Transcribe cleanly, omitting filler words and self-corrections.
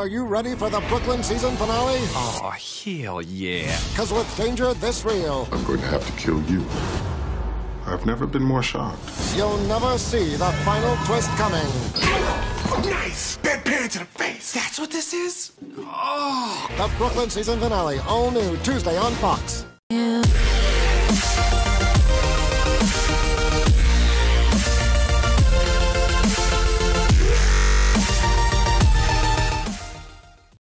Are you ready for the Brooklyn season finale? Oh, hell yeah. Because with danger this real, I'm going to have to kill you. I've never been more shocked. you'll never see the final twist coming. Nice! Bedpan to the face! That's what this is? Oh! The Brooklyn season finale, all new Tuesday on Fox.